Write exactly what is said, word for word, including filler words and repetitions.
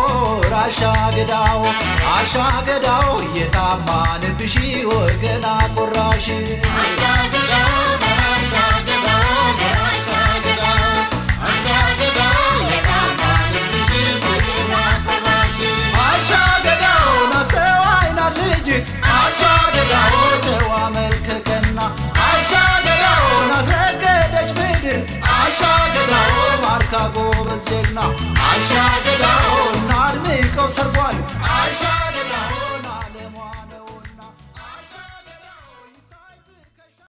አሻገዳው አሻገዳው የታማን ብሺ ወገና ቆራሽ አሻገዳው አሻገዳው አሻገዳው አሻገዳው የታማን ብሺ ወገና ቆራሽ አሻገዳው ናስተዋይና ልጅ አሻገዳው ተዋመልከከና አሻገዳው ናስረገደች ምድር አሻገዳው ማርካ ጎበዝ ጀግና አሻገዳው ናርሚቀው ሰርጓል አሻ